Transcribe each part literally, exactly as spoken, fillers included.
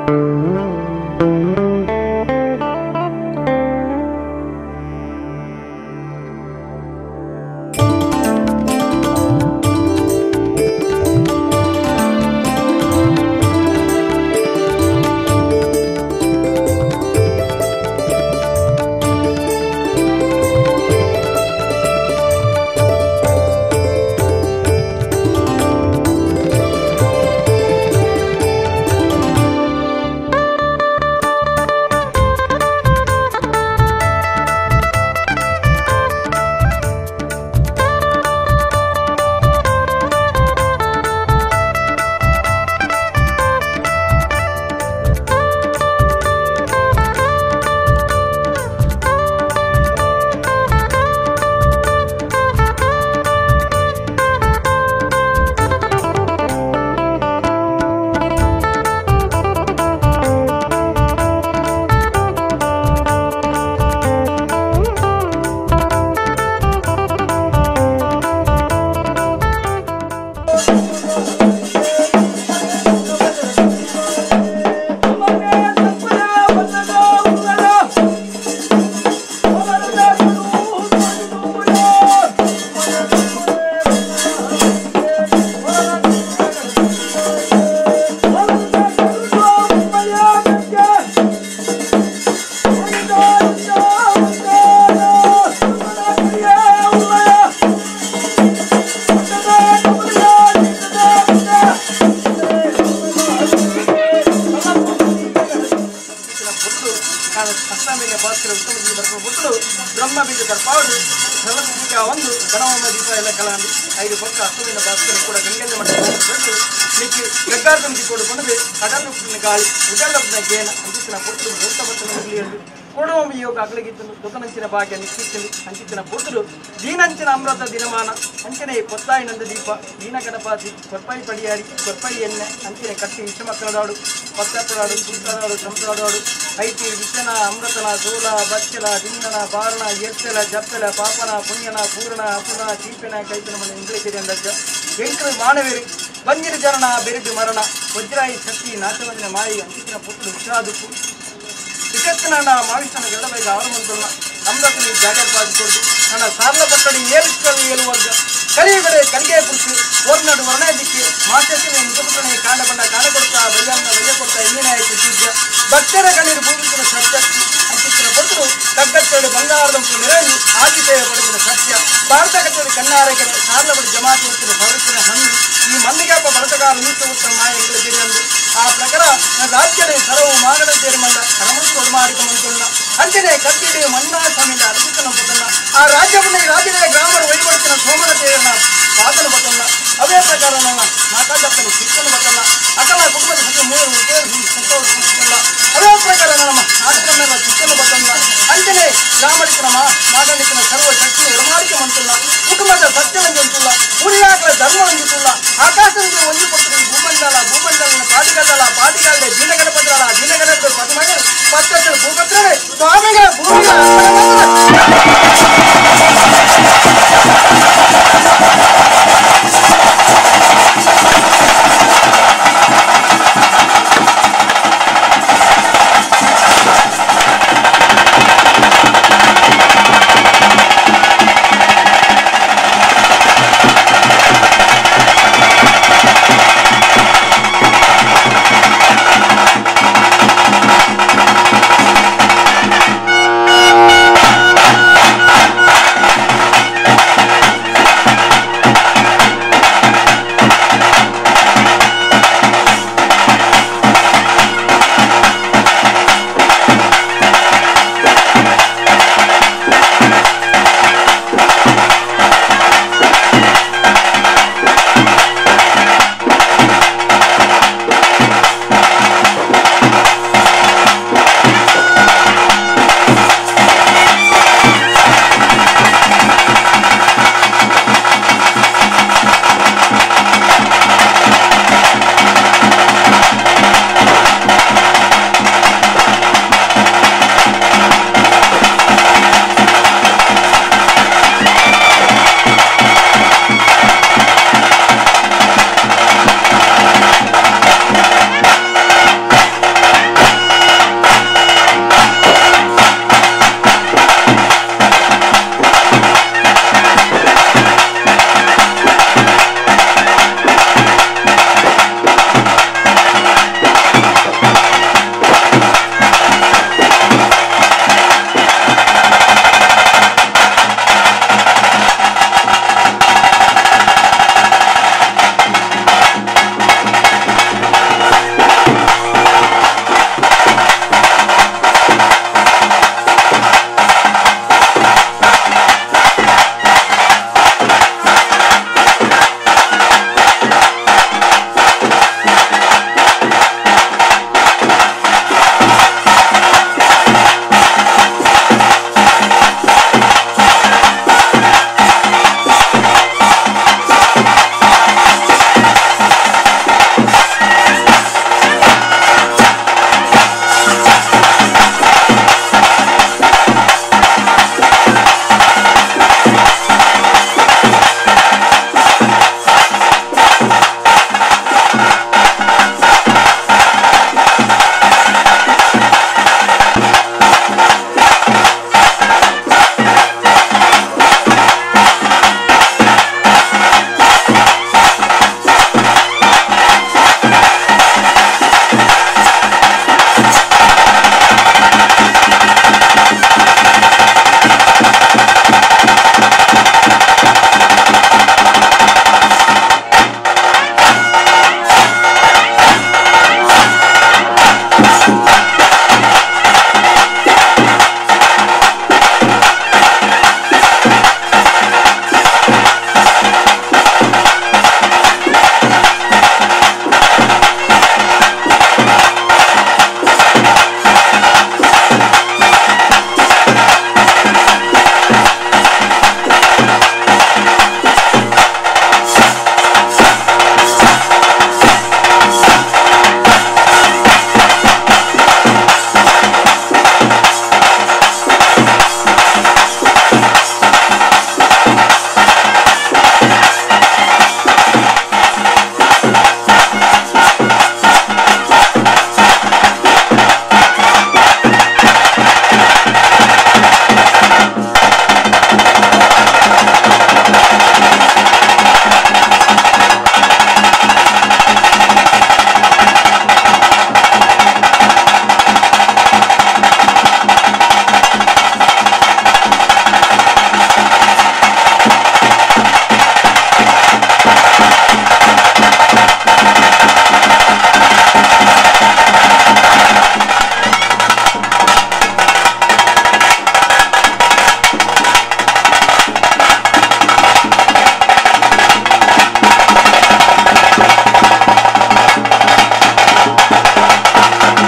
ಬ್ರಹ್ಮ ಬೀಜ ದರ್ಪಾವಡು ಸರ್ವಸಿಕ ಒಂದು ಗಣವಮ್ಮ ದೀಪ ಎಲ್ಲ ಕಲಾಂಡು ಐದು ಪಕ್ಕ ಹಸುವಿನ ಭಾಸ್ಕರ ಕೂಡ ಗಂಗೆಂದ ಮಟ್ಟಕ್ಕೆ ನಿಕ್ಕಿ ಗಗ್ಗಾರ್ಧಂ ಕೊಡುಕೊಂಡು ಕಡಲು ಗಾಳಿ ಉಜಲಪ್ನ ಗೇನ ಅಂಚಿನ ಪುಟ್ಟು ಮೂರ್ತಪಟ್ಟಣ ಮುಗಿಲಿಯಂಡು ಕೊಡುವಮ್ಮ ಯೋಗ ಅಗಲಿಗಿದ್ದನು ದುಃಖನಂಚಿನ ಭಾಗ್ಯ ನಿಶ್ಚಿತ್ತಲು ಅಂಚಿನ ಪುಟ್ಟಲು ದೀನಂಚಿನ ಅಮೃತ ದಿನಮಾನ ಅಂಚನೆ ಪೊತ್ತಾಯಿನಂದ ದೀಪ ದೀನ ಗಣಪಾತಿ ಕೊರ್ಪಾಯಿ ಪಡಿಯಾರಿ ಕೊರ್ಪಾಯಿ ಎಣ್ಣೆ ಅಂಚಿನ ಕಟ್ಟಿ ವಿಷಮಕ್ಕಳದಾಡು ಪತ್ತಪ್ಪಡಾಡು ಸುತ್ತಲಾಡು ಸಂಪಲಾಡು ಐತಿ ವಿಷನ ಅಮೃತನ ಸೋಲ ಬಚ್ಚಲ ದಿನ್ನನ ಬಾರಣ ಎತ್ತಲ ಜಪ್ಪಲ ಪಾಪನ ಪುಣ್ಯನ ಪೂರ್ಣ ಅಪುನ ಚೀಪನ ಕೈತನ ಮನೆ ಇಂಗ್ಲಿಷರಿ ಅಂದಜ್ಜ ಎಂಕರು ಮಾನವೇರಿ ಬಂಜಿರ ಜನನ ಬೆರೆದು ಮರಣ ವಜ್ರಾಯಿ ಶಕ್ತಿ ನಾಶವಂದಿನ ಮಾಯಿ ಅಂಚಿನ ಪುಟ್ಟಲು ವಿಷಾದುಪ್ಪು ವಿಕತ್ತನ ಮಾವಿಸ್ತನ ಗೆಲ್ಲಬೇಕ ಅವರಮಂತಲ್ಲ ಅಮೃತನಿ ಜಾಗರ್ ಬಾಜಿಕೊಡ್ದು ನನ್ನ ಸಾರ್ಲ ಪಟ್ಟಡಿ ಏರಿಸ್ಕೊಳ್ಳಿ ಏಳುವರ್ಗ ಕಲಿಯುಗಡೆ ಕಲಿಗೆ ಕುರಿತು ಓರ್ನಾಡು ವರ್ಣೆ ದಿಕ್ಕಿ ಮಾಸತ್ತಿನ ಮುಖಪುಟನೆ ಕಾಂಡ ಬಣ್ಣ ಕಾಣ ಕೊಡ್ತಾ ಬಯ್ಯನ್ನ ಬಯ್ಯ ಕೊಡ್ತಾ ಇನ್ನೇನೇ ಆಯ್ತು ಸೂಜ್ಯ ಭಕ್ತರ ಕಣ್ಣೀರು ಭೂಮಿಸಿನ ಸತ್ಯಕ್ಕೆ ಅಂಚಿನ ಪುಟ್ಟರು ಕಗ್ಗತ್ತೇಳು ಬಂಗಾರದ ನೆರಳು ಆತಿಥೇಯ ಪಡೆದಿನ ಸತ್ಯ ಭಾರತ ಕಟ್ಟಡಿ ಕಣ್ಣಾರಕೆರೆ ಸಾರ್ಲ ಬಡಿ ಜಮಾತಿ ಹೊತ್ತಿನ ಭವಿಷ್ಯನ ಹಣ್ಣು ಈ ಮಲ್ಲಿಗಾಪ ಬಳಸಗಾರ ನೀತ ಉತ್ತಮ ಮಾಯ ಎಂಗ್ಲಜೇರಿ ಅಂದು ಆ ಪ್ರಕಾರ ರಾಜ್ಯದ ಸರವು ಮಾಗಡ ಸೇರಿ ಮಂದ ರಮಣಿ ಕೊಡಮಾಡಿಕೊಂಡ ಅಂಚನೆ ಕತ್ತಿಡಿ ಮಣ್ಣಾ ಸ್ವಾಮಿಯಿಂದ ಅರ್ಪಿತನ ಪೊತ್ತನ್ನ ಆ ರಾಜ್ಯವನ್ನ ಈ ರಾಜ್ಯದ ಗ್ರಾಮರ ವೈವರ್ತಿನ ಸೋಮನ ದೇವರನ್ನ ಪಾತನ ಪೊತ್ತನ್ನ ಅವೇ ಪ್ರಕಾರ ನನ್ನ ನಾಕಾಜಪ್ಪನ ಶಿಕ್ಷಣ ಪೊತ್ತನ್ನ ಅಕಲ ಕುಟುಂಬದ ಜೊತೆ ಮೂರು ಸಂತೋಷಿಸಿಲ್ಲ ಅವೇ ಪ್ರಕಾರ ನಮ್ಮ ಆಶ್ರಮದ ಶಿಕ್ಷಣ ಪೊತ್ತನ್ನ ಅಂಚನೆ ಗ್ರಾಮಡಿತನ ಮಾಗಡಿತನ ಸರ್ವ ಶಕ್ತಿ ಎಡಮಾಡಿಕೆ ಮಂತಲ್ಲ ಕುಟುಂಬದ ಸತ್ಯವಂಜಂತುಲ್ಲ ಪುರಿಯಾಕಲ ಧರ್ಮವಂಜಿತುಲ್ಲ ಆಕಾಶದಿಂದ ಒಂದು ಪಕ್ಕದ ಭೂಮಂಡಲ ಭೂಮಂಡಲಿನ ಪಾಟಿಗಲ್ಲ ಪಾಟಿಗಾಲದೆ ದೀನಗಣಪತ್ರಳ ದೀನಗಣಪತ್ರ ಪದ್ಮಗ ಪತ್ರ ಭೂಪತ್ರಳೆ ಸ್ವಾಮಿಗಳ ಭೂಮಿಯ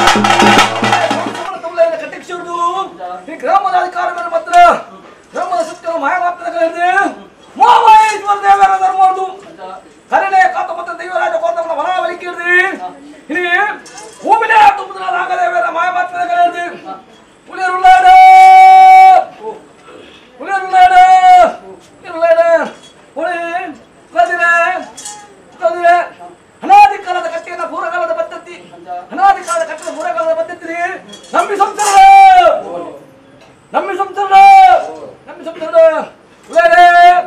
ಈ ಗ್ರಾಮದ ಅಧಿಕಾರಿಗಳು ಮಾತ್ರ ಗ್ರಾಮದ ಸತ್ಯವನ್ನು ಮಾಯವಾಗ್ತದೆ ಮಹಾಮಹೇಶ್ವರ ದೇವರ ಧರ್ಮದ್ದು ಕರಣೆ ಕಾತು ಮತ್ತು ದೈವರಾಜ ಕೋರ್ತಮನ ಮನಾವಲಿಕೆ ಇರ್ದಿ ಇಲ್ಲಿ ಭೂಮಿನೇ ತುಂಬುದ್ರ ನಾಗದೇವರ ಮಾಯವಾಗ್ತದೆ ಪುಲಿಯರುಳ್ಳಾಡ ಪುಲಿಯರುಳ್ಳಾಡ ಇರುಳ್ಳಾಡ ಪುಳಿ ಕದಿರೆ ಕದಿರೆ ಅನಾದಿ ಕಾಲದ ಕಟ್ಟೆಯನ್ನ ಪೂರಕಾಲದ ಪದ್ಧತಿ ಅನಾದಿ ಕಾಲದ ಕಟ್ಟದ ಪೂರಕಾಲದ ಪದ್ಧತಿ ನಂಬಿ ಸಂಸಾರ ನಮ್ಮಿ ಸಂಸಾರ ನಮ್ಮಿ ಸಂಸಾರ ಉಳ್ಳಾಡೆ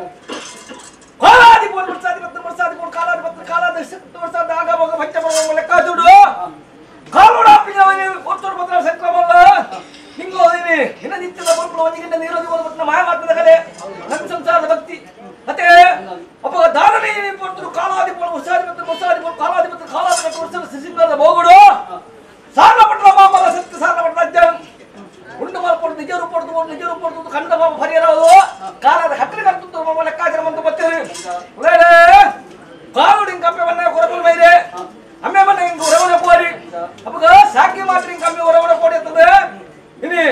ಕಾಲಾದಿ ಬೋಲ್ ವರ್ಷಾದಿ ಪತ್ರ ವರ್ಷಾದಿ ಬೋಲ್ ಕಾಲಾದಿ ಪತ್ರ ಕಾಲಾದಿ ಸತ್ತು ವರ್ಷಾದ ಆಗ ಹೋಗ ಪಂಚ ಬರುವ ಲೆಕ್ಕ ಚೂಡು ಕಾಲೋಡ ಪಿಂಗವನಿ ಒತ್ತೋಡು ಪತ್ರ ಸಂಕ್ರಮಲ್ಲ ಹಿಂಗೋ ಹೋದಿನಿ ಇನ್ನ ನಿತ್ಯದ ಬೋಲ್ಪುಳ ಒಂದಿಗಿಂತ ನೀರೋದಿ ಹೋದ ಮಾಯ ಮಾಡ್ತದ ಕಲೆ ನಮ್ಮ ಸಂಸಾರದ ಭಕ್ತಿ ಮತ್ತೆ ಒಬ್ಬ ದಾನನೇ ಪಡ್ತರು ಕಾಲಾದಿ ಬೋಲ್ ವರ್ಷಾದಿ ಪತ್ರ ವರ್ಷಾದಿ ಬೋಲ್ ಕಾಲಾದಿ ಪತ್ರ ಕಾಲಾದಿ ಪತ್ರ ವರ್ಷದ ಸಿಸಿಂಗದ ಬೋಗುಡು ಸಾಲ ಪಟ್ಲ ಮಾಮಲ ಸತ್ಯ ಸಾಲ ಪಟ್ಲ ಅಜ್ಜನ್ ಉಂಡು ಮಾಡ್ಕೊಂಡು ನಿಜ ರೂಪಡ್ದು ನಿಜ ರೂಪಡ್ದು ಕಂಡ ಮಾಮ ಪರಿಯರದು ಕಾಲದ ಹತ್ತಿರ ಕರ್ತದ್ದು ಮಾಮ ಲೆಕ್ಕಾಚಾರ ಬಂದು ಬರ್ತೀರಿ ಉಳ್ಳಾಡೆ ಕಾಲು ಹಿಂಗೆ ಕಪ್ಪೆ ಬಣ್ಣ ಕೊರಪಲ್ ಮೈರೆ ಅಮ್ಮೆ ಬಣ್ಣ ಹಿಂಗೆ ಹೊರವಣ ಕೋರಿ ಅವಾಗ ಸಾಕಿ ಮಾತ್ರ ಹಿಂಗೆ ಕಮ್ಮಿ ಹೊರವಣ ಕೋಡಿ ಅಂತದೆ ಇನಿ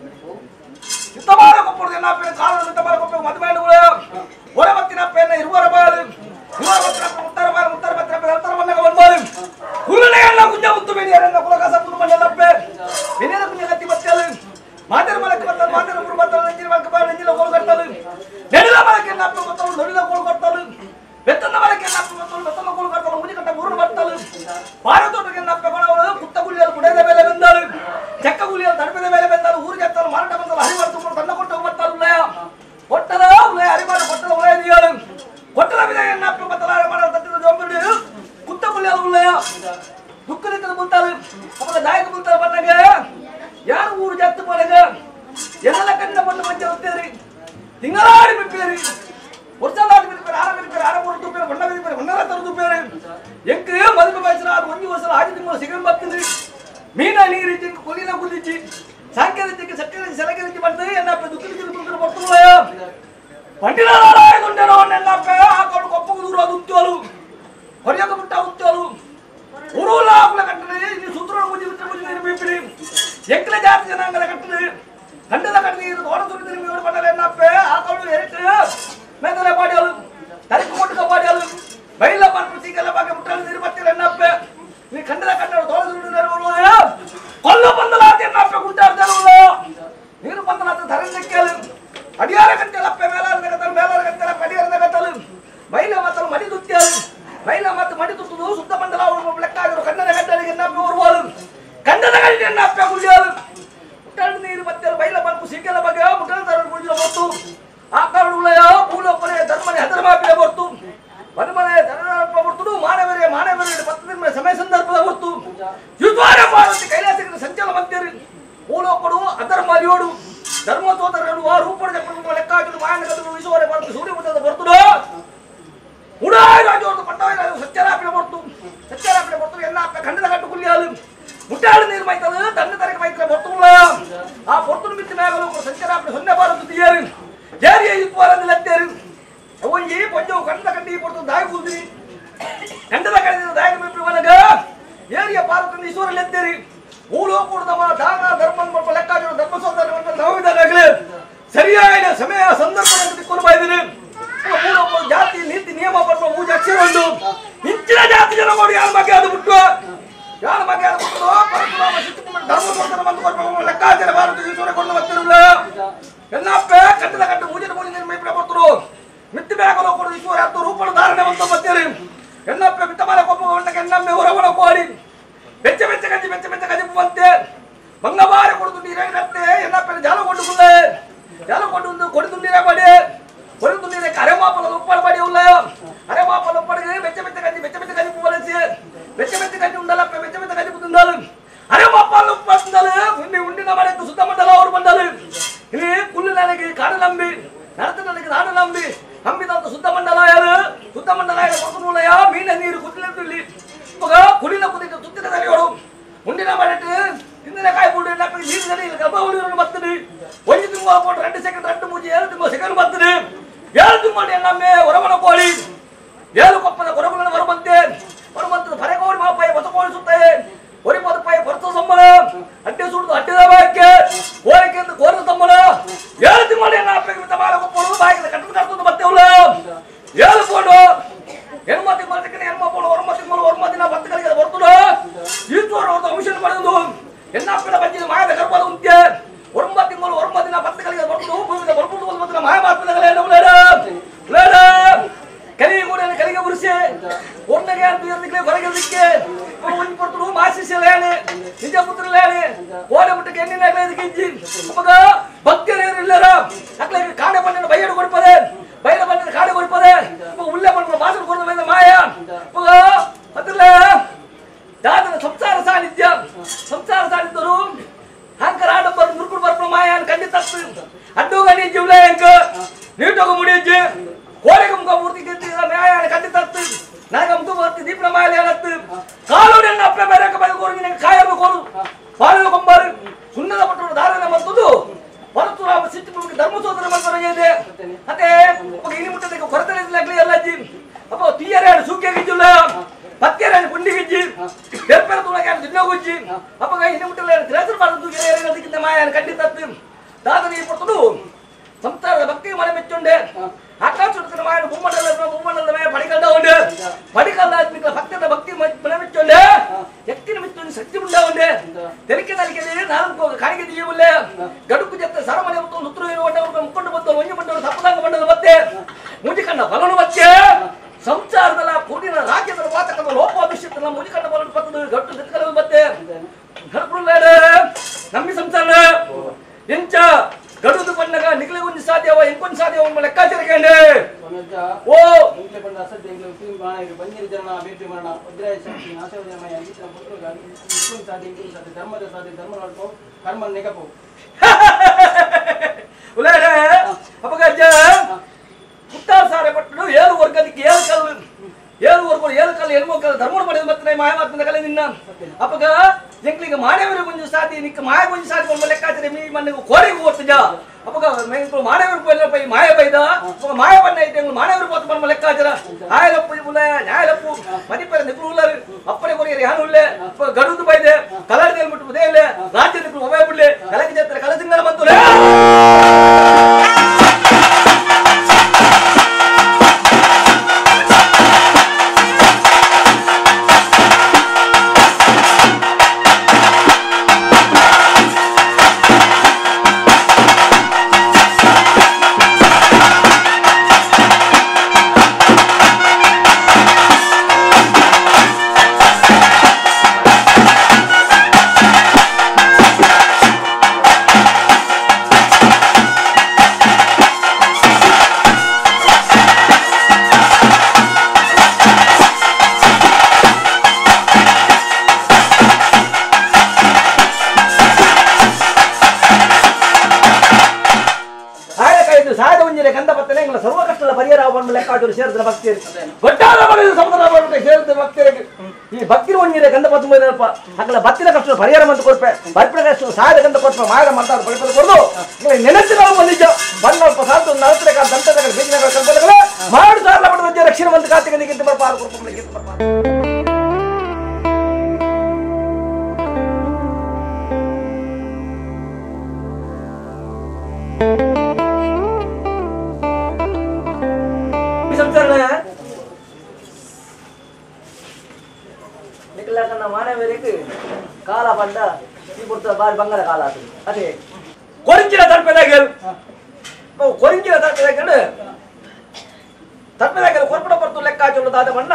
ಸಿತ್ತಮಾರ ಕೊಪ್ಪಡ್ದು ಎನ್ನಪ್ಪೆ ಕಾಲದ ಸಿತ್ತಮಾರ ಕೊಪ್ಪೆ ಮದುವೆ ಹೊರ ಮತ್ತಿನ ಅಪ್ಪೆಯನ್ನ ಇರುವರ ಬಾಳು ಇರುವರ ಮತ್ತಿನ ಮುತ್ತರ ಬಾಳು ಮುತ್ತರ ಮತ್ತಿನ ಹತ್ತರ ಬಣ್ಣಗ ಬಂದ್ಬಾಳು ಹುಲ್ಲನೆ ಎಲ್ಲ ಕುಂಜ ಮುತ್ತು ಬೇಡಿಯರನ್ನ ಕುಲಕಾಸ ಪುದು ಮಣ್ಣಲ್ಲಪ್ಪೆ ಬೆನೆದ ಕುಂಜ ಕತ್ತಿ ಬತ್ತಲು ಮಾದರ ಮಲಕ್ಕೆ ಬತ್ತಲು ಮಾದರ ಪುರು ಬತ್ತಲು ನೆಂಜಿನ ಮಲಕ್ಕೆ ಬಾಳು ನೆಂಜಿನ ಕೋಲು ಕಟ್ಟಲು ನೆಡಿಲ ಮಲಕ್ಕೆ ನಪ್ಪೆ ಬತ್ತಲು ನಡಿಲ ಕೋಲು ಕಟ್ಟಲು ಬೆತ್ತನ ಮಲಕ್ಕೆ ನಪ್ಪೆ ಬತ್ತಲು ಬೆತ್ತನ ಕೋಲು ಕಟ್ಟಲು ಮುನಿ ಕಟ್ಟ ಮೂರು ಬತ್ತಲು ಭಾರತೋಟಕ್ಕೆ ನಪ್ಪೆ ಬಣವಳು ಕುತ್ತ ಗುಳಿಯಲ್ಲಿ ಕುಡೆದ ಮೇಲೆ ಬೆಂದಳು ಚಕ್ಕ ಗುಳಿಯಲ್ಲಿ ತಡಪದ ಮೇಲೆ ಬೆಂದಳು ಊರಿಗೆ ಎತ್ತಲು ಮಾರಾಟ ಬಂದಳು ಹರಿವರ್ತುಕೊಂಡು ತನ್ನ ಕೊಟ್ಟು ಬತ್ತಲು ಉಲಯ ಕೊಟ್ಟದ ಉಲಯ ಹರಿವಾರ ಕೊಟ್ಟದ ಉಲಯ ನೀರು ಕೊಟ್ಟದ ವಿನಯ ನಪ್ಪೆ ಬತ್ತಲ ಹರಿವಾರ ತಟ್ಟಿದ ಜೊಂಬಿಡಿ ಕುತ್ತ ಗುಳಿಯಲ್ಲಿ ಉಲಯ ದುಃಖದ ಮುಂತಾಳು ಅವಾಗ ದಾಯಕ ಮುಂತಾಳ ಬಂದಾಗ ಯಾರು ಊರು ಜತ್ತು ಬಳಗ ಎಲ್ಲ ಕಣ್ಣ ಬಂದು ಮಂಚ ಹೋಗ್ತೇರಿ ತಿಂಗಳಾಡಿ ಬಿಪ್ಪೇರಿ ವರ್ಷದಾಡಿ ಬಿಡ್ತಾರೆ ಆರ ಬಿಡ್ತಾರೆ ಆರ ಮೂರು ತುಪ್ಪೇರಿ ಬಣ್ಣ ಬಿಡ್ತಾರೆ ಬಣ್ಣರ ತರ ತುಪ್ಪೇರಿ ಎಂಕ ಮದುವೆ ವಯಸ್ಸರ ಅದು ಒಂದು ವರ್ಷ ಆಗಿ ತಿಂಗಳು ಸಿಗನ್ ಬರ್ತೀನಿ ಮೀನ ನೀರಿಚ್ಚಿ ಕೊಲಿನ ಕುದಿಚ್ಚಿ ಸಾಂಕೇತಿಕ ಸಕ್ಕರೆ ಸೆಲಕೆ ರೀತಿ ಮಾಡ್ತಾರೆ ಎನ್ನಪ್ಪ ದುಃಖದ ತುಪ್ಪರ ಬರ್ತುಲಯ ಪಂಡಿತ ನಾರಾಯಣೊಂಡನೋ ಎನ್ನಪ್ಪ ಆಕಳು ಕೊಪ್ಪು ದೂರ ಉತ್ತೋಲು ಹೊರೆಯಕ ಬಿಟ್ಟ ಉತ್ತೋಲು ಉರುಲ ಆಕಳ ಕಟ್ಟನೆ ಇಲ್ಲಿ ಸೂತ್ರ ಮುಜಿ ಬಿಟ್ಟ ಮುಜಿ ನಿರ್ಮಿಪಿರಿ ಎಂಕಲ ಜಾತಿ ಜನಾಂಗದ ಕಟ್ಟನೆ ಗಂಡದ ಕಟ್ಟನೆ ಇದು ತೋಟ ಸುರಿದ ನಿರ್ಮಿಗಳು ಬಂಡಲೆ ಎನ್ನಪ್ಪೆ ಆಕಳು ಎರಟು ಮೇದಲೆ ಪಾಡಿಯಲು ತರಿಕು ಕೊಟ್ಟಕ ಪಾಡಿಯಲು ಬೈಲ ಪಾರ್ಪು ಸೀಕಲ ಬಗ್ಗೆ ಮುಟ್ಟಲು ನಿರ್ಮತ್ತಿರ ಎನ್ನಪ್ಪೆ ನೀ ಗಂಡದ ಕಟ್ಟಡ ತೋಟ ಸುರಿದ ನಿರ್ಮಗಳು ಕೊಲ್ಲ ಬಂದಲಾತಿ ಎನ್ನಪ್ಪೆ ಗುಂಟಾಡ್ತಾರಲ್ಲ ನೀರು ಬಂದಲಾತ ಧರಂಜಕ್ಕೇಲು ಅಡಿಯಾರ ಕಟ್ಟಲಪ್ಪೆ ಮೇಲಾರದ ಕತ್ತಲು ಮೇಲಾರ ಕತ್ತಲ ಅಡಿಯಾರದ ಕತ್ತಲು ಬೈಲ ಮಾತಲು ಮಡಿ ದುತ್ತಿಯಲು ಬೈಲ ಮತ್ತು ಮಡಿ ತುತ್ತದು ಶುದ್ಧ ಮಂಡಲ ಅವರು ಲೆಕ್ಕಾಗಿರು ಕನ್ನಡ ಗಡ್ಡರಿಗೆ ಎನ್ನಪ್ಪೆ ಬರುವರು ಗಂಡದ ಗಡಿ ಎನ್ನಪ್ಪೆ ಗುಳಿಯಲು ಮುಟ್ಟಲು ನೀರು ಮತ್ತೆ ಬೈಲ ಬರ್ಪು ಸಿಕ್ಕಲ ಬಗ್ಗೆ ಮುಟ್ಟಲು ತರ ಗುಳಿಯ ಬರ್ತು ಆ ಕಾರಣುಗಳಯ ಮೂಲಪನೆ ಧರ್ಮನೆ ಹದರ ಮಾಪಿನ ಬರ್ತು ವನಮನೆ ಧರ್ಮ ಬರ್ತು ಮಾನವರೇ ಮಾನವರೇ ಪತ್ತದ ಸಮಯ ಸಂದರ್ಭದ ಬರ್ತು ಯುದ್ಧಾರ ಪಾರ್ವತಿ ಕೈಲಾಸಕ್ಕೆ ಸಂಚಲ ಮಂತ್ರಿ ಮೂಲಪಡು ಅಧರ್ಮಾಲಿಯೋಡು ಧರ್ಮ ಸೋದರರು ಆ ರೂಪದ ಲೆಕ್ಕಾಗಿರು ಮಾಯನಗದರು ವಿಶ್ವವರೆ ಬರ್ತು ಸೂರ್ಯ ಮುಟ್ಟದ ಬರ್ತುಡು ಉಡಾಯ ರಾಜೋರ್ದು ಪಟ್ಟಾಯ ರಾಜ ಸತ್ಯರಾಪಿನ ಬರ್ತು ಸತ್ಯರಾಪಿನ ಬರ್ತು ಎನ್ನಪ್ಪ ಖಂಡದ ಕಟ್ಟು ಕುಲ್ಲಿಯಾಲು ಮುಟ್ಟಾಳು ನೀರು ಮೈತದು ದಂಡ ತರಕ ಮೈತ್ರ ಬರ್ತುಲ್ಲ ಆ ಪೊರ್ತುನ ಮಿತ್ತ ಮೇಗಲು ಸತ್ಯರಾಪಿನ ಸೊನ್ನೆ ಬಾರದು ತಿಯರು ಜಾರಿಯ ಇಪ್ಪುವರಂದು ಲತ್ತೇರು ಅವೊಂಜಿ ಪೊಂಜವು ಕಂಡದ ಕಂಡಿ ಪೊರ್ತು ದಾಯ ಕೂದಿರಿ ಕಂಡದ ಕಡೆದ ದಾಯಕ ಬಿಟ್ಟು ಮನಗ ಏರಿಯ ಪಾರ್ವತನ ಈಶ್ವರ ಲೆತ್ತೇರಿ ಮೂಲ ಕೂಡದವ ದಾನ ಧರ್ಮ ಮಲ್ಪ ಲೆಕ್ಕಾಚಾರ ಧರ್ಮ ಸೋದರ ನವವಿಧಾನಗಳು ಸರಿಯಾದ ಸಮಯ ಸಂದರ್ಭ ತಿಳ್ಕೊಂಡು ಬಾಯಿದಿರಿ ಜಾತಿ ನೀತಿ ನಿಯಮ ಬರುವ ಪೂಜೆ ಅಕ್ಷರ ಉಂಟು ಇಂಚಿನ ಜಾತಿ ಜನ ನೋಡಿ ಯಾರ ಬಗ್ಗೆ ಅದು ಬಿಟ್ಟು ಯಾರ ಬಗ್ಗೆ ಅದು ಬಿಟ್ಟು ಪರಶುರಾಮ ಶಿವಕುಮಾರ ಧರ್ಮಸೋದರ ಬಂದು ಕೊಟ್ಟು ಲೆಕ್ಕಾಚಾರ ಭಾರತ ಈಶ್ವರ ಕೊಂಡು ಬರ್ತಿರಲ್ಲ ಎನ್ನಪ್ಪೆ ಕಟ್ಟದ ಕಟ್ಟು ಪೂಜೆ ಪೂಜೆ ನಿರ್ಮೈಪಡೆ ಬರ್ತರು ಮಿತ್ತಿ ಬೇಗಲು ಕೊಡು ಈಶ್ವರ ಹತ್ತು ರೂಪದ ಧಾರಣೆ ಅಂತ ಬರ್ತೀರಿ ಎನ್ನಪ್ಪೆ ಮಿತ್ತಮಾಲ ಕೊಪ್ಪ ಹೊಣ್ಣಕ್ಕೆ ಎನ್ನಮ್ಮೆ ಹೊರವಣ ಕೋಡಿ ಬೆಚ್ಚ ಬೆಚ್ಚ ಗಂಜಿ ಬೆಚ್ಚ ಬೆಚ್ಚ ಗಜಿಪುವಂತೆ ಬಂಗಬಾರ ಕೊಡುದು ನೀರತ್ತೆ ಎನ್ನಪ್ಪೆ ಜಾಲ ಕೊಂಡು ಕುಲ್ಲೆ ಜಾಲ ಕೊಂಡು ಕೊಡುದು ನೀರೇ ಮಾಡಿ ಕೊಡುದು ನೀರೇ ಅರೆಮಾಪಲ ಉಪ್ಪಾಡು ಮಾಡಿ ಉಲ್ಲ ಅರೆಮಾಪಲ ಉಪ್ಪಾಡಿಗೆ ಬೆಚ್ಚ ಬೆಚ್ಚ ಗಂಜಿ ಬೆಚ್ಚ ಬೆಚ್ಚ ಗಜಿಪು ಬಲಸಿ ಬೆಚ್ಚ ಬೆಚ್ಚ ಗಂಜಿ ಉಂಡಲಪ್ಪೆ ಬೆಚ್ಚ ಬೆಚ್ಚ ಗಜಿಪು ತಿಂದಲು ಅರೆಮಾಪಲ ಉಪ್ಪ ತಿಂದಲು ಉಂಡಿ ಉಂಡಿನ ಮನೆತ್ತು ಸುತ್ತ ಮಂಡಲ ಅವರು ಬಂದಲು ಇಲ್ಲಿ ಕುಲ್ಲು ನನಗೆ ಕಾಡು ನಂಬಿ ನರತ ನನಗೆ ನಾಡು ನಂಬಿ ನಂಬಿದಂತ ಸುತ್ತ ಮಂಡಲ ಯಾರು ಸುತ್ತ ಮಂಡಲ ಯಾರು ಕೊಡುನುಲಯ ಮೀನ ನೀರು ಕುದಿಲಿ ಮಗ ಕುಡಿನ ಕುದಿದ ತುತ್ತಿನ ತಲೆಯೋಡು ಉಂಡಿನ ಮಾಡಿಟ್ಟು ಹಿಂದಿನ ಕಾಯಿ ಬಿಡು ನಮಗೆ ನೀರಿನಲ್ಲಿ ಗರ್ಭ ಹುಡುಗರು ಬರ್ತೀನಿ ಒಂದು ತಿಂಗಳು ಕೊಟ್ಟು ಎರಡು ಸೆಕೆಂಡ್ ಎರಡು ಮೂಜಿ ಏಳು ತಿಂಗಳು ಸೆಕೆಂಡ್ ಬರ್ತೀನಿ ಏಳು ತಿಂಗಳು ಎನ್ನಮ್ಮೆ ಹೊರವಣ ಕೋಳಿ ಏಳು ಕೊಪ್ಪದ ಕೊರಗುಗಳನ್ನು ಹೊರಬಂತೆ ಹೊರಬಂತದ ಪರೆ ಕೋಳಿ ಮಾಪಾಯಿ ಹೊಸ ಕೋಳಿ ಸುತ್ತಾಯಿ ಹೊರಿಪದ ಪಾಯಿ ಹೊರತ ಸಂಬಳ ಏನು ಮಾಡೋದು ಎನ್ನಪ್ಪನ ಬಂಜಿನ ಮಾಯದ ಗರ್ಭದ ಉಂಟೆ ಒಂಬತ್ತು ತಿಂಗಳು ಒಂಬತ್ತು ದಿನ ಪತ್ತು ಕಲಿಗೆ ಬರ್ಬೋದು ಭೂಮಿಗೆ ಬರ್ಬೋದು ಒಂದು ಮಾಯ ಮಾಡ್ತಾರೆ ಕಲಿಗೆ ಕೂಡ ಕಲಿಗೆ ಉರಿಸಿ ಒಣ್ಣಗೆ ಅಂತ ಇರ್ಲಿಕ್ಕೆ ಹೊರಗೆ ಒಂದ್ ಕೊಡ್ತರು ಮಾಸಿಸಲೇನೆ ನಿಜ ಪುತ್ರಲೇನೆ ಓಡೆ ಮುಟ್ಟಕ್ಕೆ ಎಣ್ಣಿನ ಗಿಂಜಿ ಮಗ ಭಕ್ತರೇನಿಲ್ಲರ ಅಕ್ಲಿಗೆ ಕಾಡೆ ಬಣ್ಣ ಬೈಯಡು ಕೊಡ್ಪದೆ ಬೈಲ ಬಣ್ಣ ಕಾಡೆ ಕೊಡ್ಪದೆ ಉಳ್ಳೆ ಬಣ್ಣ ಮಾಸಲು ಕೊಡುವ ಮಾಯ ಮಗ ಅದ್ರಲ್ಲ ದಾದನ ಸಂಸಾರ ಸಾನ್ನಿಧ್ಯ ಸಂಸಾರ ಸಾನ್ನಿಧ್ಯರು ಹಂಕರ ಆಡಂಬರು ನುರ್ಗುಡು ಬರ್ಪ ಮಾಯ ಖಂಡಿತ ಅಡ್ಡೋಗನಿ ಜೀವಲ ಹೆಂಗ ನೀಟೋಗ ಮುಡಿಯಜ್ಜಿ ಕೋರೆಗಮ್ಗ ಮೂರ್ತಿ ನ್ಯಾಯ ಖಂಡಿತ ನನಗಮ್ದು ಬರ್ತಿ ದೀಪನ ಮಾಯಲೆ ಹೇಳತ್ತು ಕಾಲೋಡಿಯನ್ನು ಅಪ್ಪ ಬೇರೆ ಬೈಗೋರು ನಿನಗೆ ಕಾಯಬೇಕು ಪಾಲನ ಕೊಂಬಾರು ಸುಣ್ಣದ ಪಟ್ಟಣ ಧಾರಣ ಮತ್ತದು ಪರಶುರಾಮ ಸಿಟ್ಟು ಧರ್ಮ ಸೋದರ ಮಕ್ಕಳಿಗೆ ಇದೆ ಮತ್ತೆ ಇನಿ ಮುಟ್ಟದಕ್ಕೆ ಕೊರತೆ ಎಲ್ಲ ಅಜ್ಜಿ ಅಪ್ಪ ತೀಯರೇ ಸೂಕ್ಯಾಗಿದ್ದಿಲ್ಲ ಪತ್ಯರ ಪುಂಡಿಗಿಜ್ಜಿ ಬೆಪ್ಪರ ತುಳಗೆ ದಿನ್ನೋಗುಜ್ಜಿ ಅಪ್ಪಗ ಇನಿ ಮುಟ್ಟಲೆ ತ್ರೇಸರ್ ಮಾಡೋದು ಅದಕ್ಕಿಂತ ಮಾಯ ಖಂಡಿತ ದಾದನಿ ಪಡ್ತದು ಸಂಸಾರದ ಭಕ್ತಿ ಮನೆ ಮೆಚ್ಚುಂಡೆ ಆಕಾಶ ಮಾಯ ಭೂಮಂಡಲ ಭೂಮಂಡಲದ ಮೇಲೆ ಪಡಿಕಲ್ದ ಉಂಡೆ ಪಡಿಕಲ್ದ ಭಕ್ತದ ಭಕ್ತಿ ಮನೆ ಮೆಚ್ಚುಂಡೆ ಎಕ್ತಿನ ಮೆಚ್ಚುಂಡೆ ಶಕ್ತಿ ಉಂಡ ಉಂಡೆ ತೆಲಿಕೆ ನಲಿಕೆ ನಾಲ್ಕು ಕಾಣಿಗೆ ಜೀವಲ್ಲೇ ಗಡುಕು ಜೊತೆ ಸರಮನೆ ಮತ್ತು ನುತ್ರು ಮುಕ್ಕೊಂಡು ಬಂದು ಒಂಜಿ ಬಂದವರು ಸಪ್ಪದಂಗ ಬಂಡಲು ಮತ್ತೆ ಮುಜಿಕಂಡ ಬಲನು ಮತ್ತೆ ಸಂಸಾರದಲ್ಲ ಕೂಡಿನ ರಾಜ್ಯದ ವಾತಕದ ಲೋಪಾಭಿಷೇಕದ ಮುಜಿಕಂಡ ಬಲನು ಪತ್ತದು ಗಟ್ಟು ಸಿಕ್ಕಲು ಮತ್ತೆ ನಮ್ಮಿ ಸಂಸಾರ ಎಂಚ ಗಡುದು ಬಂದಾಗ ನಿಗಲಿ ಒಂದು ಸಾಧ್ಯವ ಎಂಕೊಂದು ಸಾಧ್ಯವ ಲೆಕ್ಕಾಚಾರಕ್ಕೆ ಓ ಇಂಗ್ಲೆ ಬಂದ ಅಸತ್ಯ ಇಂಗ್ಲೆ ಉತ್ತಿ ಬಾಣ ಬಂದಿರ ಜನ ಭೇಟಿ ಮಾಡೋಣ ಉದ್ರಾಯ ಶಕ್ತಿ ನಾಶವಮಯ ಅಂಗಿತ ಪುತ್ರಗ ಇಂಕೊಂದು ಸಾಧ್ಯ ಇಂಕೊಂದು ಸಾಧ್ಯ ಧರ್ಮದ ಸಾಧ್ಯ ಧರ್ಮ ಮಾಡ್ಕೋ ಕರ್ಮ ನೆಗಪೋ ಉಲಾರೆ ಅಪಗಜ್ಜ ಕುತ್ತಾರ ಸಾರೆ ಪಟ್ಟು ಏಳು ವರ್ಗದಕ್ಕೆ ಏಳು ಕಲ್ಲು ಏಳು ವರ್ಗ ಏಳು ಕಲ್ಲು ಎಲ್ಮೋ ಕಲ್ಲು ಧರ್ಮ ಮಾಡಿದ ಮತ್ತೆ ಮಾಯ ಮಾತನ ಕಲೆ ನಿನ್ನ ಅಪಗ ಎಂಕ್ಲಿಗೆ ಮಾನವರ ಗುಂಜು ಸಾಧ್ಯ ನಿಕ್ಕ ಮಾಯ ಗುಂಜು ಸಾಧ್ಯ ಒಂದು ಲೆಕ್ಕಾಚಾರ ಮೀ ಮನೆಗೆ ಕೋರಿಗೂ ಓಡ್ತಿದ್ದ ಅಪಗ ಮಾನವರು ಪೈ ಮಾಯ ಬೈದ ಅಪಗ ಮಾಯ ಬಣ್ಣ ಐತೆ ಮಾನವರು ಪೋತ ಬಣ್ಣ ಲೆಕ್ಕಾಚಾರ ಆಯಲಪ್ಪು ಇವುಲೆ ನ್ಯಾಯಲಪ್ಪು ಮದಿಪರ ನಿಪುಣ ಉಳ್ಳರು ಅಪ್ಪನೆ ಕೊರಿಯರು ಯಾನು ಉಳ್ಳೆ ಗಡುದು ಬೈದೆ ಕಲಾಡಿಯಲ್ಲಿ ಬಿಟ್ಟು ಮುದೇ ಇಲ್ಲೆ ರಾಜ್ಯ ನಿಪುಣ ಒಬ್ಬ ಬಿಡ್ಲೆ ಕಲಕಿ ಜಾತ್ರೆ ಕಲಸಿಂಗನ ಬಂತು ಸರ್ವ ಕಷ್ಟದ ಪರಿಹಾರ ಲೆಕ್ಕಾಚಾರ ಸೇರಿದ ಭಕ್ತಿಯರು ಗೊಟ್ಟಾದ ಸಮುದ್ರ ಸೇರಿದ ಭಕ್ತಿಯರಿಗೆ ಈ ಭಕ್ತಿ ಒಂದಿದೆ ಗಂಧ ಪತ್ತು ಮೂರಪ್ಪ ಹಾಕಲ ಭಕ್ತಿನ ಕಷ್ಟ ಪರಿಹಾರ ಅಂತ ಕೊಡ್ಪೆ ಬರ್ಪಿನ ಕಷ್ಟ ಸಹಾಯ ಗಂಧ ಕೊಡ್ಪ ಮಾಡ ಮಾಡ್ತಾರೆ ಪಡಿಪದ ಕೊಡೋದು ನೆನೆಸಿದ ನಿಜ ಬಂದಲ್ಪ ಸಾಧ್ಯ ನಲವತ್ತನೇ ಕಾಲ ದಂತಗಳ ಬೀಜಗಳ ಕಂಪನಿಗಳ ಮಾಡಿ ಸಾಲ ಪಡೆದ ರಕ್ಷಣೆ ಬಂದು ಖಾತೆಗೆ ನಿಗಿಂತ ಬರ್ಪ ಆರು ಕೊಡ್ಕೊಂಡು ಗೀತ ಬರ್ಪ ಮಾನವರಿಗೆ ಕಾಲ ಬಂದ ಈ ಬಿಡ್ತ ಬಾರಿ ಬಂಗಾರ ಕಾಲ ಆತು ಅದೇ ಕೊರಿಂಚಿನ ತರ್ಪೆದಾಗ ಕೊರಿಂಚಿನ ತರ್ಪೆದಾಗ ತರ್ಪೆದಾಗ ಕೊರ್ಪಡ ಬರ್ತು ಲೆಕ್ಕಾಚಾರ ದಾದ ಬಣ್ಣ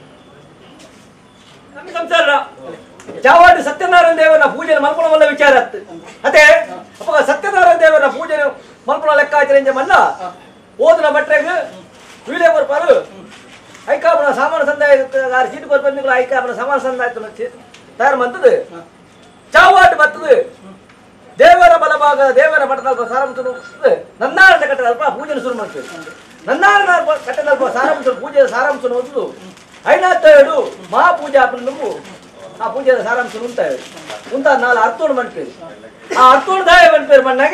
ನಮಗೆ ಸಂಸಾರ ಚಾವಾಡಿ ಸತ್ಯನಾರಾಯಣ ದೇವರ ಪೂಜೆ ಮಲ್ಪುಣವಲ್ಲ ವಿಚಾರ ಅದೇ ಅಪ್ಪ ಸತ್ಯನಾರಾಯಣ ದೇವರ ಪೂಜೆ ಮಲ್ಪುಣ ಲೆಕ್ಕಾಚಾರ ಮನ್ನ ಓದಿನ ಬಟ್ಟೆಗೆ ವಿಡಿಯೋ ಬರ್ಪಾರು ಐಕಾಪನ ಸಾಮಾನು ಸಂದಾಯ ಸೀಟ್ ಕೊರ್ಪಂದಿಗಳು ಐಕಾಪನ ಸಾಮಾನು ಸಂದಾಯ ತಯಾರು ಬಂತದು ಚಾವಾಟ್ ಬರ್ತದೆ ದೇವರ ಬಲಭಾಗ ದೇವರ ಮಠದ ಸಾರಾಂಶ ನನ್ನಾರಣ ಕಟ್ಟದಲ್ಪ ಪೂಜೆ ಶುರು ಮಾಡ್ತೇವೆ ನನ್ನಾರಣ ಕಟ್ಟದಲ್ಪ ಸಾರಾಂಶ ಪೂಜೆಯ ಸಾರಾಂಶ ಓದುದು ಐನಾತ್ತೇಳು ಮಹಾಪೂಜೆ ಅಪ್ಪನ ನುಂಬು ಆ ಪೂಜೆಯ ಸಾರಾಂಶ ಉಂಟಾಯ ಉಂಟ ನಾಲ್ಕು ಅರ್ಥೋಣ ಮಾಡ್ತೇವೆ ಆ ಅರ್ಥೋಣ ದಾಯ ಬಂದ್ಪೇರು ಮಣ್ಣಾಗ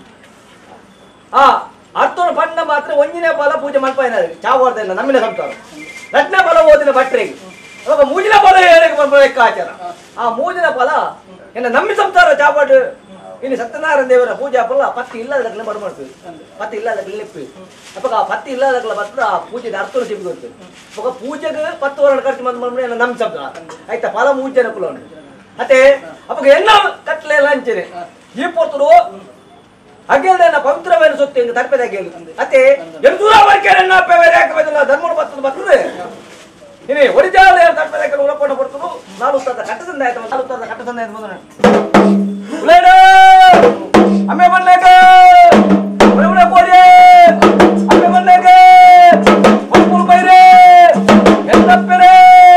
ಆ ಅರ್ಥೋಣ ಬಣ್ಣ ಮಾತ್ರ ಒಂಜಿನೇ ಫಲ ಪೂಜೆ ಮಲ್ಪ ಏನಾದ್ರು ಚಾವಾಡ್ದ ನಮ್ಮಿನ ಸಂಸಾರ ರತ್ನ ಫಲ ಓದಿನ ಭಟ್ರಿಗೆ ಅವಾಗ ಮೂಜಿನ ಫಲ ಹೇಳಕ್ಕೆ ಲೆಕ್ಕಾಚಾರ ಆ ಮೂಜಿನ ಫಲ ಇನ್ನು ನಮ್ಮ ಸಂಸಾರ ಚಾಪಾಡು ಇನ್ನು ಸತ್ಯನಾರಾಯಣ ದೇವರ ಪೂಜಾ ಫಲ ಪತ್ತಿ ಇಲ್ಲದಕ್ಕೆ ಬಡ ಮಾಡ್ತೀವಿ ಪತ್ತಿ ಇಲ್ಲದಕ್ಕೆ ಲಿಪ್ಪಿ ಅವಾಗ ಆ ಪತ್ತಿ ಇಲ್ಲದಕ್ಕೆ ಬರ್ತದೆ ಆ ಪೂಜೆಗೆ ಅರ್ಥ ಸಿಗುತ್ತೆ ಅವಾಗ ಪೂಜೆಗೆ ಪತ್ತು ವರ್ಷ ಖರ್ಚು ಬಂದು ನಮ್ಮ ಸಂಸಾರ ಆಯ್ತಾ ಫಲ ಮೂಜನ ಕುಲ ಮತ್ತೆ ಅಪ್ಪಗ ಎನ್ನ ಕಟ್ಲೆ ಲಂಚನೆ ಈ ಪೊರ್ತರು ಅಗೆಲ್ದನ್ನ ಪವಿತ್ರమైన ಸೊತ್ತು ಹಿಂಗ ತಪ್ಪದ ಅಗೆಲು ಅತ್ತೆ ಎಂದೂರ ವರ್ಕೆರನ್ನ ಪೆವೇರೆ ಹಾಕಬೇಕಲ್ಲ ಧರ್ಮನ ಬರ್ತದ ಬರ್ತದೆ ಇನಿ ಒರಿಜಿನಲ್ ತಪ್ಪದ ಅಗೆಲು ಉಳಕೊಂಡ ಬರ್ತದು ನಾಲ್ಕು ತರದ ಕಟ್ಟದಿಂದ ಆಯ್ತು ನಾಲ್ಕು ತರದ ಕಟ್ಟದಿಂದ ಆಯ್ತು ಮೊದಲ ಉಲೇಡ ಅಮ್ಮೆ ಬಂದಾಗ ಒರೆ ಒರೆ ಕೋಡಿ ಅಮ್ಮೆ ಬಂದಾಗ ಪುಲ್ ಬೈರೆ ಎಲ್ಲಪ್ಪರೆ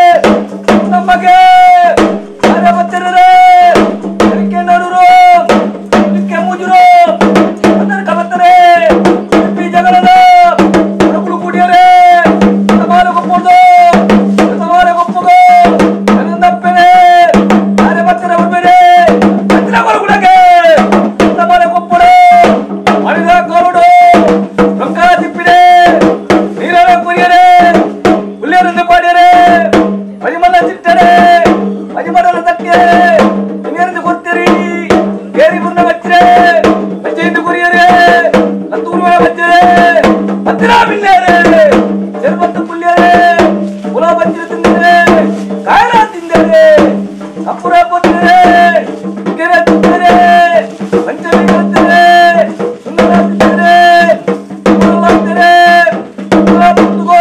ನಮಗೆ ಅರೆ ಬತ್ತರೆ ಅದಕ್ಕೆ ನಡುರು ಅದಕ್ಕೆ ಮುಜುರು ಅದರ ಕಬತ್ತರೆ ಈ ಜಗರದ ಪ್ರಭು ಕುಡಿಯರೆ ಸಮಾನ ಗೊಪ್ಪದು ಸಮಾನ ಗೊಪ್ಪದು ನನ್ನಪ್ಪರೆ ಅರೆ ಬತ್ತರೆ ಉಳ್ಬೇರೆ ಹತ್ತಿರ ಬರಗುಡಗೆ ಸಮಾನ ಗೊಪ್ಪಡು ಮಣಿದ ಕೋರುಡು ರೊಕ್ಕ ತಿಪ್ಪಿದೆ ನೀರರ ಕುರಿಯರೆ ಹುಲ್ಲಿಯರನ್ನು ಪಾಡಿಯರೆ ಮಣಿಮಲ್ಲ ಚಿಟ್ಟರೆ ಮಣಿಮಡಲ ತಟ್ಟಿಯರೆ ನೀರನ್ನು ಕೊಡ್ತೀರಿ ಕೇರಿ ಮುನ್ನ ಬಚ್ಚಿರೆ ಬಚ್ಚೆಯಿಂದ ಕುರಿಯರೆ ಹತ್ತೂರು ಮೇಲೆ ಬಚ್ಚರೆ ಹತ್ತಿರ ಬಿಲ್ಲೇರೆ ಸರ್ಬತ್ತು ಪುಲ್ಯರೆ ಹುಲ ಬಚ್ಚಿರ ತಿಂದರೆ ಕಾಯರ ತಿಂದರೆ ಕಪ್ಪುರ ಕೊತ್ತಿರೆ ಕೆರೆ ತಿಂದರೆ ಪಂಚಮಿ ಕೊಡ್ತಾರೆ ಸುಂದರ ತಿಂದರೆ ಸುಂದರ ತುಗೋ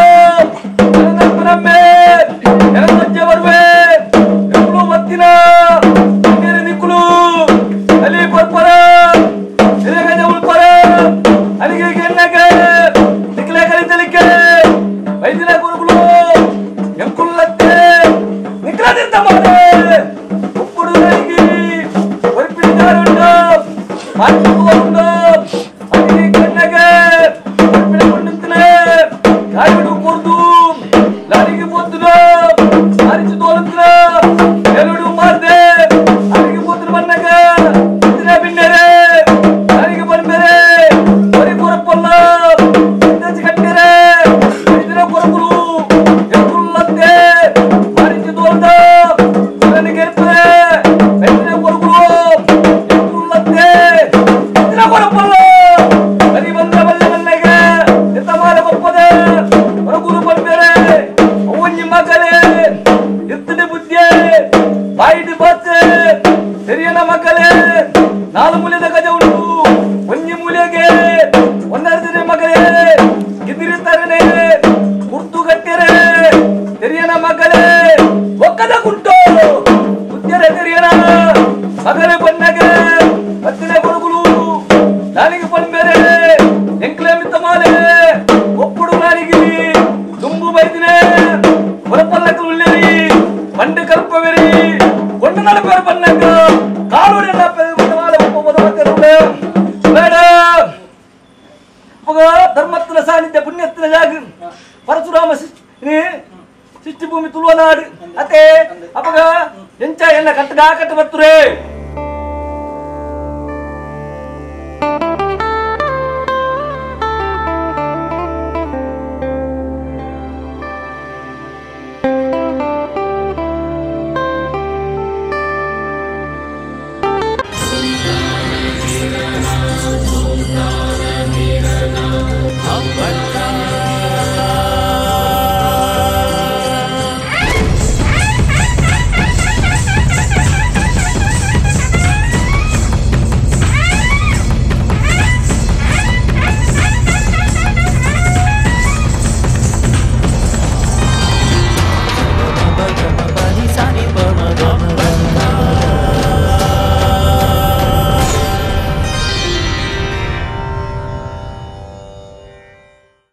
ನಮ್ಮೆ ನೆಲಸಜ್ಜೆ ಬರುವೆ ನಿಕ್ಕಳು ಮತ್ತಿನ ನೀರು ನಿಕ್ಕಳು ಅಲ್ಲಿ ಕೊರ್ಪರ ಸಿರಗಜ ಉಳ್ಪರ ಅಲ್ಲಿಗೆ ಎಣ್ಣೆಗೆ ನಿಕ್ಕಲೆ ಕಲಿತಲಿಕ್ಕೆ ವೈದ್ಯರ ಗುರುಗಳು ಎಂಕುಲ್ಲತ್ತೆ ನಿಕ್ಕಲದಿಂದ ಮಾಡೆ ಉಪ್ಪುಡು ನೈಗಿ ಒರಿಪಿಡಿದಾರುಂಡು ಮಾತುಕೊಂಡು ಅಲ್ಲಿಗೆ ಎಣ್ಣೆಗೆ ಒರಿಪಿಡಿಕೊಂಡಿರ್ತಾನೆ ಕಾಯಿಡು ಕೊರ್ದು ಲಾರಿಗೆ ಪೋತುನ ಅರಿಚು ತೋಲುತ್ತನ ಎರಡು ಮಾರ್ದೆ ಅಲ್ಲಿಗೆ ಪೋತುನ ಬನ್ನಗ ಇದಿನ ಬಿನ್ನರೆ ಲಾರಿಗೆ ಬಂದರೆ ಒರಿ ಕೊರಪಲ್ಲ ಇಂದಚಿ ಕಟ್ಟಿರೆ ಇದಿನ ಕೊರಪುರು ಎಂಕುಲ್ಲತ್ತೆ ಅರಿಚು ತೋಲ್ದ ನನಗೆ ಇರ್ತದೆ ಬೆಂದಿನ ಕೊರಪುರು ಎಂಕುಲ್ಲತ್ತೆ ಇದಿನ ಕೊರಪಲ್ಲ ಬರಿ ಬಂದ ಬಲ್ಲ ಬನ್ನಗೆ ಎತ್ತಮಾಲ ಗೊಪ್ಪದೆ ಹೊರಗುರು ಬಂದರೆ ಅವನಿ ಮಗಲೇ ಎತ್ತಿನ ಬುದ್ಧಿ ಬಾಯಿಡಿ ಬಾತೆ ಹಿರಿಯನ ಮಗಲೇ ನಾಲ್ಕು ಮೂಲೆದ ಗಜ ಉಂಟು ಒಂಜಿ ಮೂಲೆಗೆ ಒಂದೆರಡನೇ ಮಗಲೇ ಗಿದಿರಿತರನೆ ಗುರ್ತು ಗಟ್ಟಿರೆ ಹಿರಿಯನ ಮಗಲೇ ಒಕ್ಕದ ಗುಂಟು ಬುದ್ಧಿರ ಹಿರಿಯನ ಮಗಲೇ ಬನ್ನಗೆ ಹತ್ತಿರ ಗುರುಗಳು ನಾಲಿಗೆ ಬಂದರೆ ಎಂಕ್ಲೆ ಮಿತ್ತ ಮಾಲೆ ಒಪ್ಪುಡು ನಾಲಿಗೆ ತುಂಬು ಬೈದಿನೆ ಹೊರಪಲ್ಲಕ ಉಳ್ಳೇರಿ ಬಂಡೆ ಕಲ್ಪವೆರಿ ಕೊಂಡ ನಡಪೇರ ಬನ್ನಗ ಕಾಲೋಡಿ ಮಾಲೆ ಒಪ್ಪಬಹುದು ಬೇಡ ಧರ್ಮತ್ತಿನ ಸಾನ್ನಿಧ್ಯ ಪುಣ್ಯತ್ತಿನ ಜಾಗ ಪರಶುರಾಮ ಸೃಷ್ಟಿ ಭೂಮಿ ತುಳುವ ನಾಡು ಅತೆ ಅಪಗ ಎಂಚ ಎಲ್ಲ ಕಟ್ಟಗ ಕಟ್ಟ ಬರ್ತುರೆ